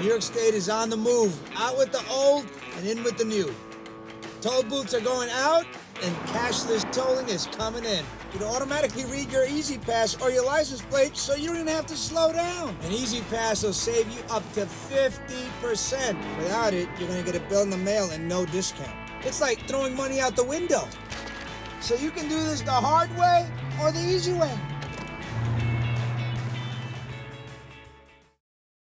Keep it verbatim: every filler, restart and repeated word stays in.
New York State is on the move. Out with the old and in with the new. Toll booths are going out and cashless tolling is coming in. It'll automatically read your EZPass or your license plate so you don't even have to slow down. And EZPass will save you up to fifty percent. Without it, you're gonna get a bill in the mail and no discount. It's like throwing money out the window. So you can do this the hard way or the easy way.